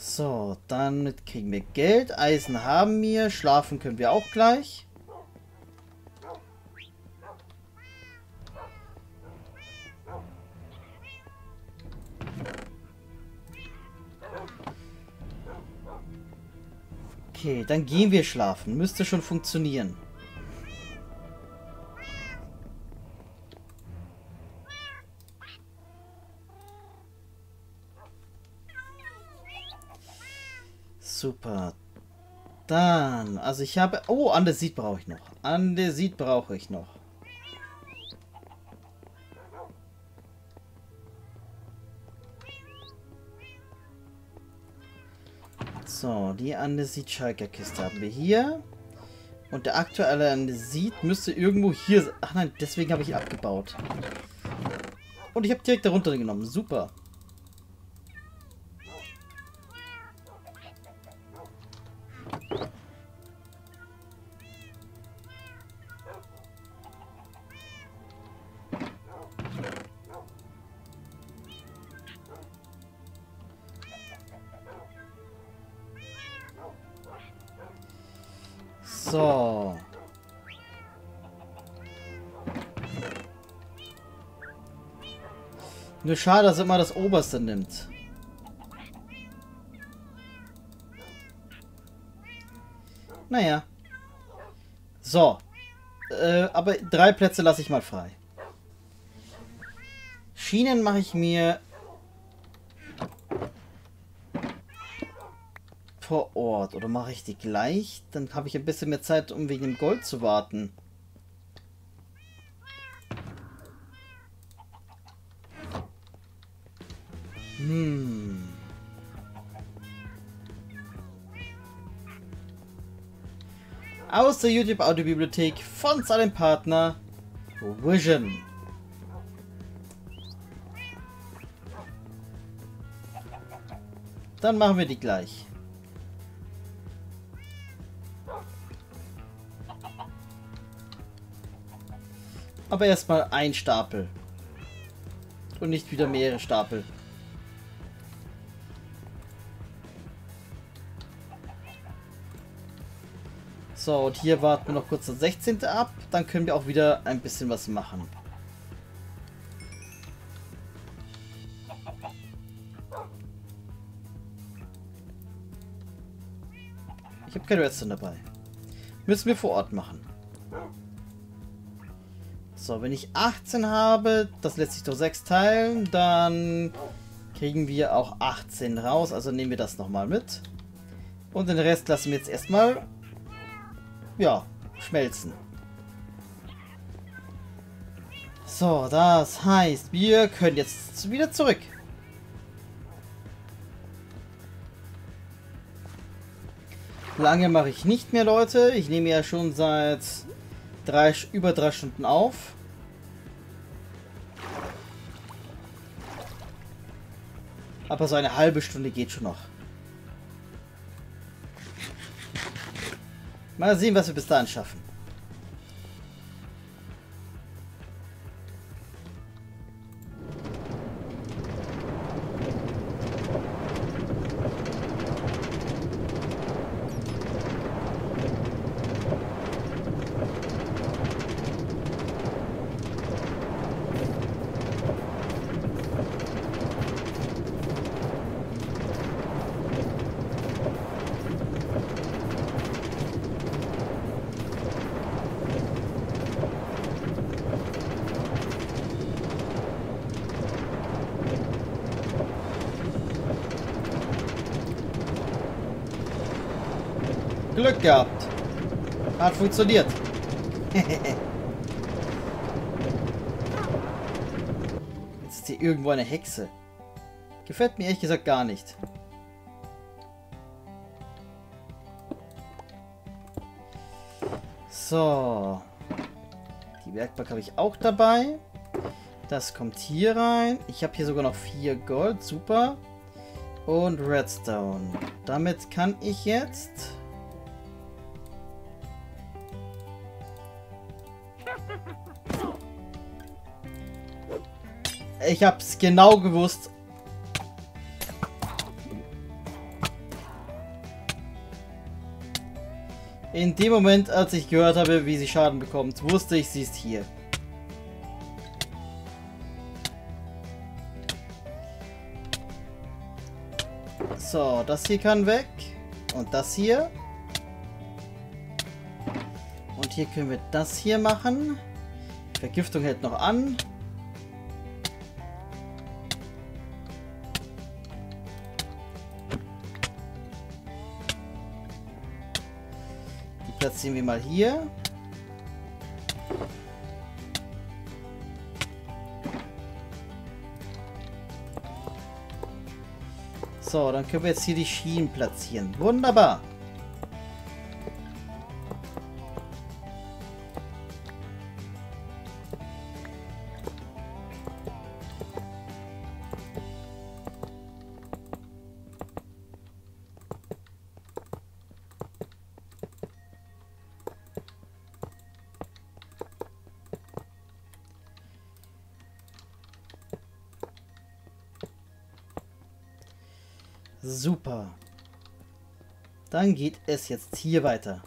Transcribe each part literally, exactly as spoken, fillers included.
So, dann kriegen wir Geld. Eisen haben wir. Schlafen können wir auch gleich. Okay, dann gehen wir schlafen. Müsste schon funktionieren. Super. Dann, also ich habe... Oh, Andesit brauche ich noch. Andesit brauche ich noch. So, die Andesit-Schalker-Kiste haben wir hier. Und der aktuelle Andesit müsste irgendwo hier sein. Ach nein, deswegen habe ich ihn abgebaut. Und ich habe direkt darunter genommen. Super. So. Nur schade, dass er immer das Oberste nimmt. Naja. So. Äh, aber drei Plätze lasse ich mal frei. Schienen mache ich mir vor Ort. Oder mache ich die gleich? Dann habe ich ein bisschen mehr Zeit, um wegen dem Gold zu warten. Hm. Aus der YouTube Audiobibliothek von seinem Partner Vision. Dann machen wir die gleich. Aber erstmal ein Stapel. Und nicht wieder mehrere Stapel. So, und hier warten wir noch kurz das sechzehnte ab. Dann können wir auch wieder ein bisschen was machen. Ich habe keine Redstone dabei. Müssen wir vor Ort machen. So, wenn ich achtzehn habe, das lässt sich durch sechs teilen, dann kriegen wir auch achtzehn raus. Also nehmen wir das nochmal mit. Und den Rest lassen wir jetzt erstmal, ja, schmelzen. So, das heißt, wir können jetzt wieder zurück. Lange mache ich nicht mehr, Leute. Ich nehme ja schon seit drei, über drei Stunden auf. Aber so eine halbe Stunde geht schon noch. Mal sehen, was wir bis dahin schaffen. Glück gehabt. Hat funktioniert. Jetzt ist hier irgendwo eine Hexe. Gefällt mir ehrlich gesagt gar nicht. So. Die Werkbank habe ich auch dabei. Das kommt hier rein. Ich habe hier sogar noch vier Gold. Super. Und Redstone. Damit kann ich jetzt... Ich hab's genau gewusst. In dem Moment, als ich gehört habe, wie sie Schaden bekommt, wusste ich, sie ist hier. So, das hier kann weg. Und das hier. Und hier können wir das hier machen. Vergiftung hält noch an. Die platzieren wir mal hier. So, dann können wir jetzt hier die Schienen platzieren. Wunderbar. Super. Dann geht es jetzt hier weiter.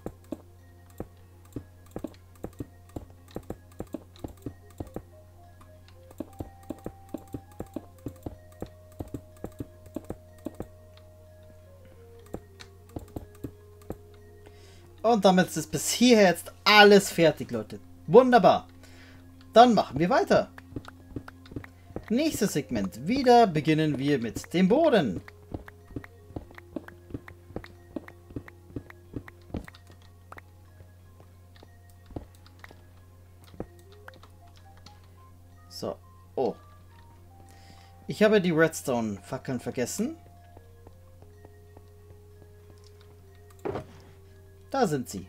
Und damit ist bis hierher jetzt alles fertig, Leute. Wunderbar. Dann machen wir weiter. Nächstes Segment. Wieder beginnen wir mit dem Boden. So. Oh. Ich habe die Redstone-Fackeln vergessen. Da sind sie.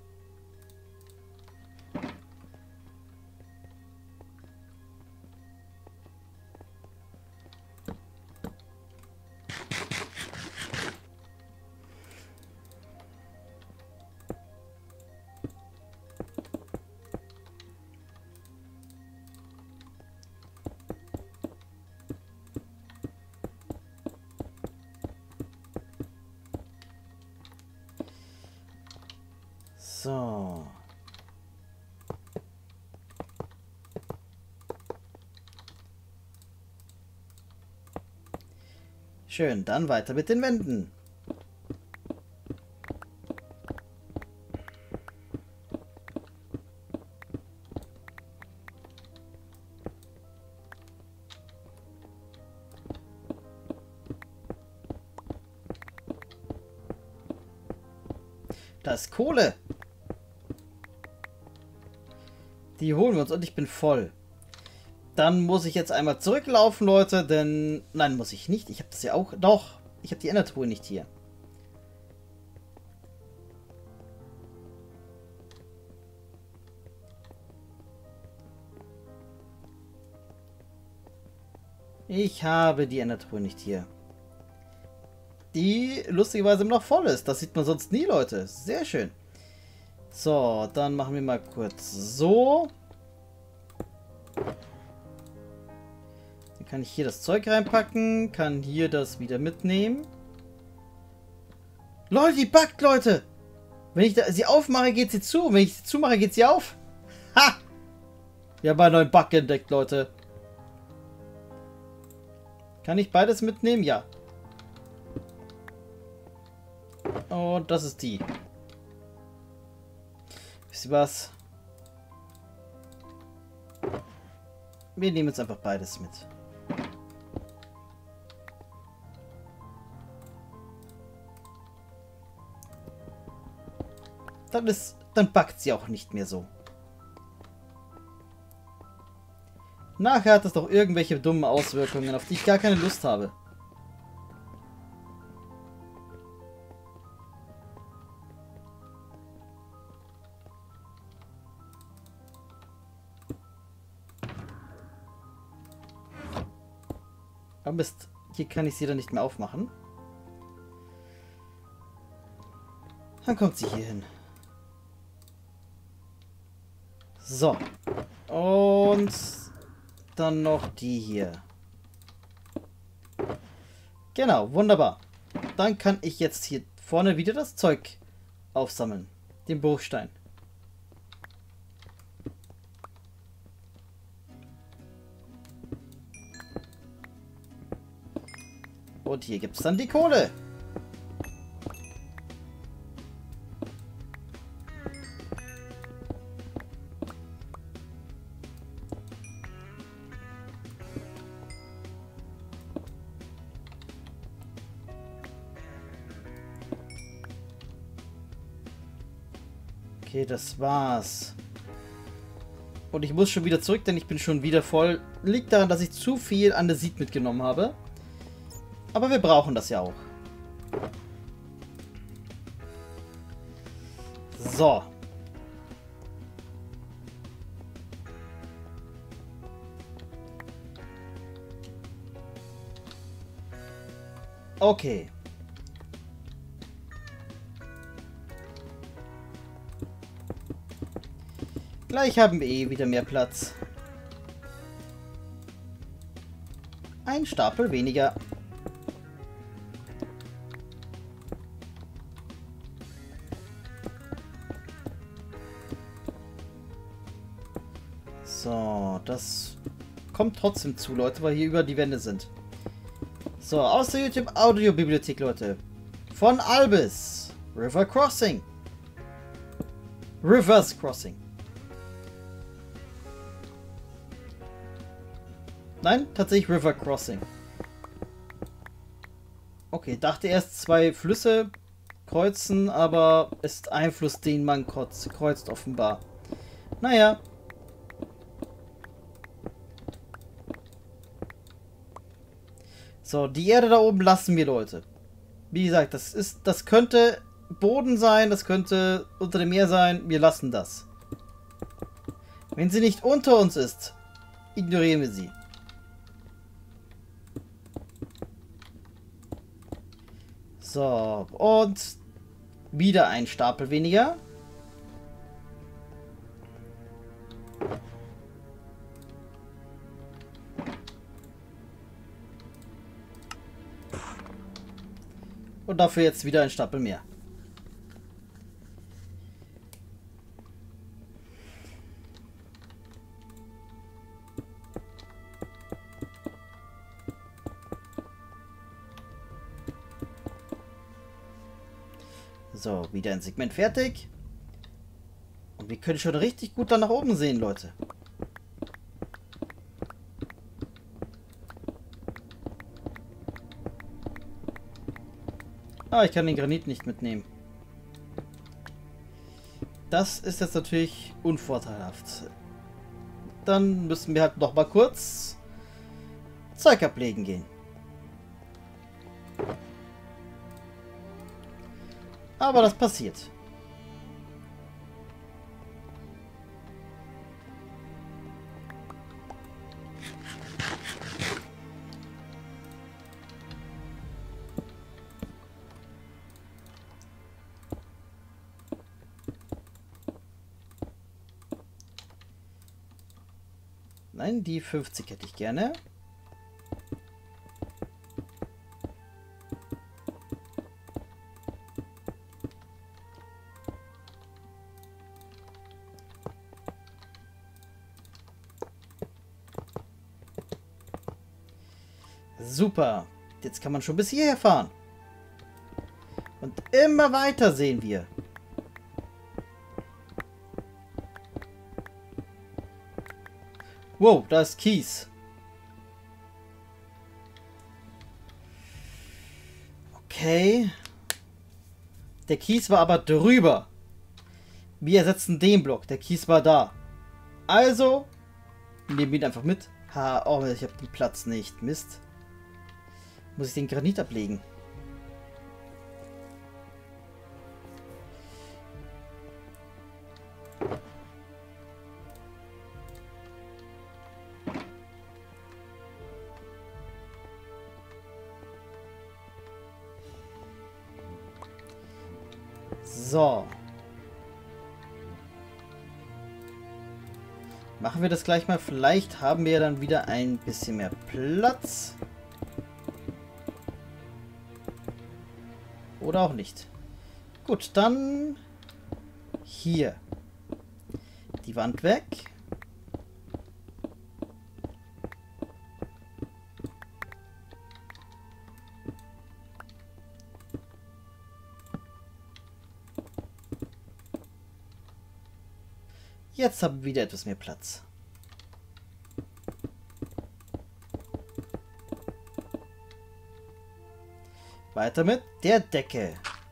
So. Schön, dann weiter mit den Wänden. Da ist Kohle. Die holen wir uns und ich bin voll. Dann muss ich jetzt einmal zurücklaufen, Leute, denn... Nein, muss ich nicht. Ich habe das ja auch... Doch, ich habe die Endertruhe nicht hier. Ich habe die Endertruhe nicht hier. Die lustigerweise noch voll ist. Das sieht man sonst nie, Leute. Sehr schön. So, dann machen wir mal kurz so. Dann kann ich hier das Zeug reinpacken. Kann hier das wieder mitnehmen. Leute, die backt, Leute. Wenn ich da, sie aufmache, geht sie zu. Wenn ich sie zumache, geht sie auf. Ha! Wir haben einen neuen Bug entdeckt, Leute. Kann ich beides mitnehmen? Ja. Und das ist die. Wisst ihr was? Wir nehmen jetzt einfach beides mit. Dann ist, dann backt sie auch nicht mehr so. Nachher hat das doch irgendwelche dummen Auswirkungen, auf die ich gar keine Lust habe. Aber Mist, hier kann ich sie dann nicht mehr aufmachen. Dann kommt sie hier hin. So. Und dann noch die hier. Genau, wunderbar. Dann kann ich jetzt hier vorne wieder das Zeug aufsammeln. Den Bruchstein. Und hier gibt es dann die Kohle. Okay, das war's. Und ich muss schon wieder zurück, denn ich bin schon wieder voll. Liegt daran, dass ich zu viel Andesit mitgenommen habe. Aber wir brauchen das ja auch. So. Okay. Gleich haben wir eh wieder mehr Platz. Ein Stapel weniger. So, das kommt trotzdem zu, Leute, weil hier über die Wände sind. So, aus der YouTube-Audio-Bibliothek, Leute. Von Albis. River Crossing. Reverse Crossing. Nein, tatsächlich River Crossing. Okay, dachte erst zwei Flüsse kreuzen, aber ist ein Fluss, den man kreuzt, kreuzt offenbar. Naja. So, die Erde da oben lassen wir, Leute. Wie gesagt, das ist, das könnte Boden sein, das könnte unter dem Meer sein. Wir lassen das. Wenn sie nicht unter uns ist, ignorieren wir sie. So, und wieder ein Stapel weniger. Und dafür jetzt wieder ein Stapel mehr. So, wieder ein Segment fertig. Und wir können schon richtig gut da nach oben sehen, Leute. Ah, ich kann den Granit nicht mitnehmen. Das ist jetzt natürlich unvorteilhaft. Dann müssen wir halt noch mal kurz Zeug ablegen gehen. Aber das passiert. Nein, die fünfzig hätte ich gerne. Super. Jetzt kann man schon bis hierher fahren. Und immer weiter sehen wir. Wow, da ist Kies. Okay. Der Kies war aber drüber. Wir ersetzen den Block. Der Kies war da. Also nehmen wir ihn einfach mit. Ha, oh, ich habe den Platz nicht. Mist. Muss ich den Granit ablegen? So. Machen wir das gleich mal. Vielleicht haben wir dann wieder ein bisschen mehr Platz. Oder auch nicht. Gut, dann Hier. Die Wand weg. Jetzt haben wir wieder etwas mehr Platz. Weiter mit der Decke.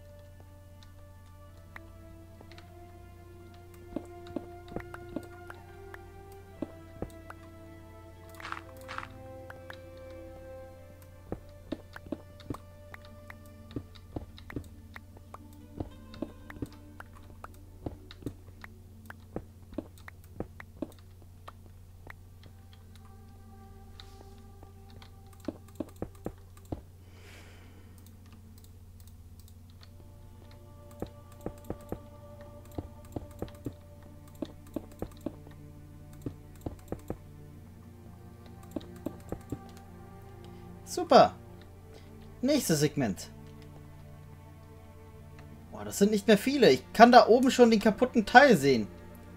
Super. Nächstes Segment. Boah, das sind nicht mehr viele. Ich kann da oben schon den kaputten Teil sehen.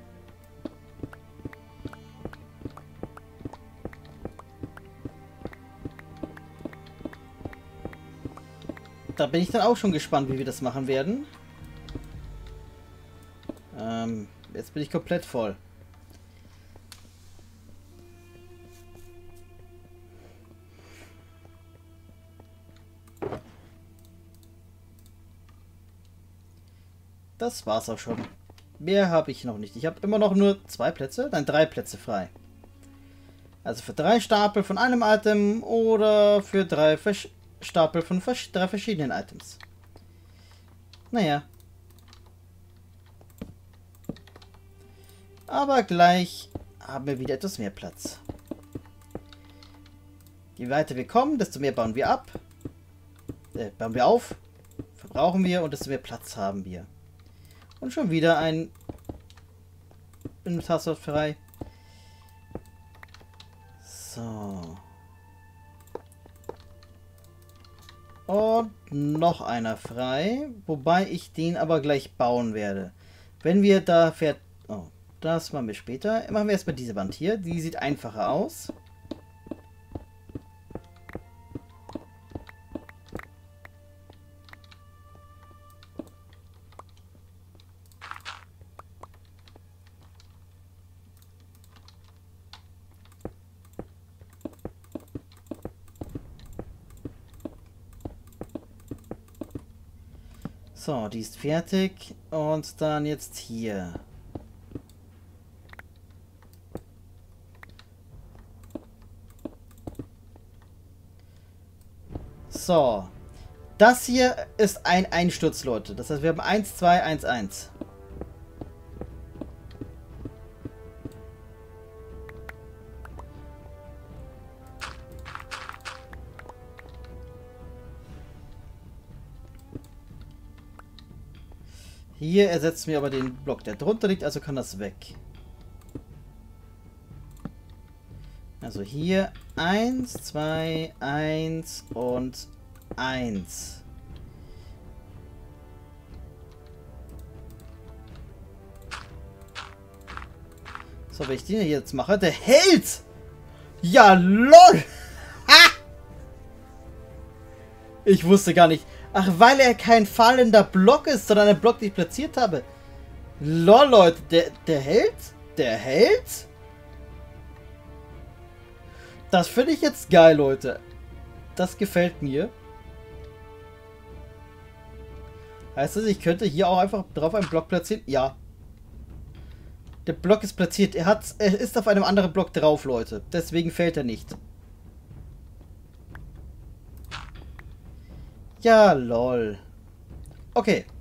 Da bin ich dann auch schon gespannt, wie wir das machen werden. Ähm, jetzt bin ich komplett voll. Das war's auch schon. Mehr habe ich noch nicht. Ich habe immer noch nur zwei Plätze, nein, drei Plätze frei. Also für drei Stapel von einem Item oder für drei Versch Stapel von vers drei verschiedenen Items. Naja. Aber gleich haben wir wieder etwas mehr Platz. Je weiter wir kommen, desto mehr bauen wir ab. Äh, bauen wir auf. Verbrauchen wir und desto mehr Platz haben wir. Und schon wieder ein Inventarslot frei. So. Und noch einer frei. Wobei ich den aber gleich bauen werde. Wenn wir da fährt. Oh, das machen wir später. Machen wir erstmal diese Wand hier. Die sieht einfacher aus. So, die ist fertig. Und dann jetzt hier. So. Das hier ist ein Einsturz, Leute. Das heißt, wir haben eins, zwei, eins, eins. Hier ersetzt mir aber den Block, der drunter liegt, also kann das weg. Also hier eins, zwei, eins und eins. So, wenn ich den jetzt mache, der hält! Ja, lol! Ha! Ich wusste gar nicht. Ach, weil er kein fallender Block ist, sondern ein Block, den ich platziert habe. Lol, Leute, der, der hält? Der hält? Das finde ich jetzt geil, Leute. Das gefällt mir. Heißt das, ich könnte hier auch einfach drauf einen Block platzieren? Ja. Der Block ist platziert. Er, hat, er ist auf einem anderen Block drauf, Leute. Deswegen fällt er nicht. Ja, lol. Okay.